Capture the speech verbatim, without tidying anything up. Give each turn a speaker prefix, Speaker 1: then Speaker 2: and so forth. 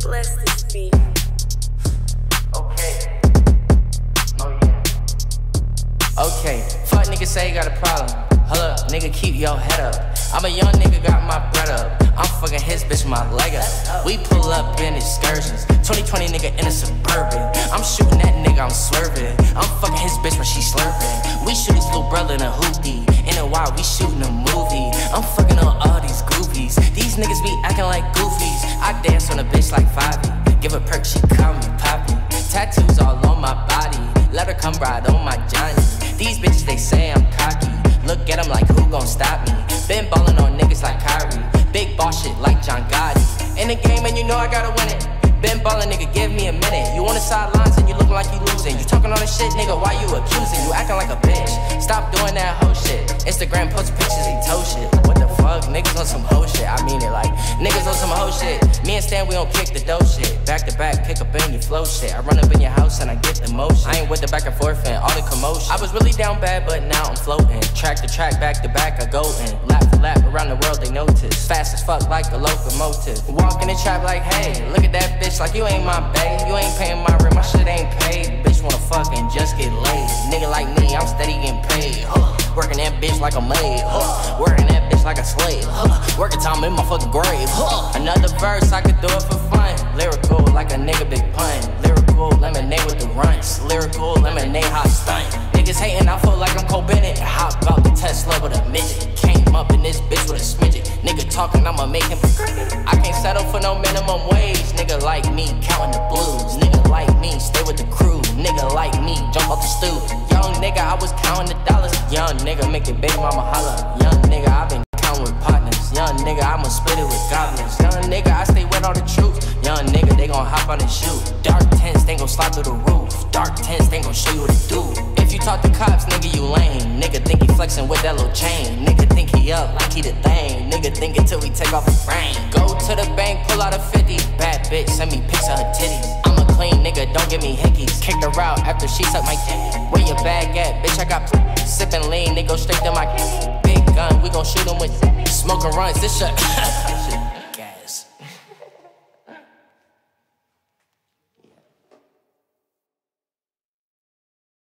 Speaker 1: Bless this beat.
Speaker 2: Okay. Oh yeah. Okay. Fuck nigga say you got a problem. Hold up, nigga, keep your head up. I'm a young nigga, got my bread up. I'm fucking his bitch, my leg up. We pull up in excursions. twenty twenty nigga in a Suburban. I'm shooting that nigga, I'm swerving. I'm fucking his bitch when she slurping. We shoot his little brother in a hoopty. In a while, we shooting a movie. I'm fucking on all these goofies. These niggas be acting like goofies. I dance on a bitch like Fabi. Give a perk, she call me Poppy. Tattoos all on my body. Let her come ride on my Johnny. These bitches, they say I'm cocky. Look at them like who gon' stop me. Been ballin' on niggas like Kyrie. Big boss shit like John Gotti. In the game and you know I gotta win it. Been ballin', nigga, give me a minute. You on the sidelines and you lookin' like you losing. You talking all this shit, nigga, why you accusing? You acting like a bitch. Stop doing that hoe shit. Instagram post pictures, he toe shit. What the fuck? Niggas on some hoe shit. I mean it like, niggas on some hoe shit. Me and Stan, we don't kick the dough shit. Back to back, pick up in your flow shit. I run up in your house and I get the motion. I ain't with the back and forth and all the commotion. I was really down bad, but now I'm floating. Track to track, back to back, I go in. Lap to lap, around the world they notice. Fast as fuck like a locomotive. Walk in the trap like, hey, look at that bitch like you ain't my bae. You ain't paying my rent, my shit ain't paid. Bitch wanna fuck and just get laid. Nigga like me, I'm steady getting paid. Huh. Working that bitch like a maid. Huh. Working that bitch like a slave. Huh. Working time in my fucking grave. Huh. Another verse, I could do it for fun. Lyrical like a nigga big pun. Lyrical lemonade with the runts. Lyrical lemonade hot stunt. Niggas hating, I feel like I'm Cole Bennett. Hop out the Tesla with a midget. Came up in this bitch with a smidget. Nigga talking, I'ma make him. I can't settle for no minimum wage. Nigga like me, counting the blues. Nigga like me, stay with the crew. Nigga like me, jump off the stoop. Young nigga, I was counting the dollars. Young nigga, make it big mama holla. Young nigga, I been counting with partners. Young nigga, I'ma split it with goblins. Young nigga, I stay with all the troops. Young nigga, they gon' hop on and shoot. Dark tents, they gon' slide through the roof. Dark tents, they gon' show you what to do. If you talk to cops, nigga, you lame. Nigga think he flexing with that little chain. Nigga think he up like he the thing. Nigga think until we take off his brain. Go to the bank, pull out a fifty. Bad bitch, send me pics of her titties. I'm a clean nigga, don't give me hickeys. Kicked her out after she sucked my dick. Where your bag at? Bitch, I got sippin' lean, they go straight to my big gun. We gon' shoot him with smoking runs. This shit.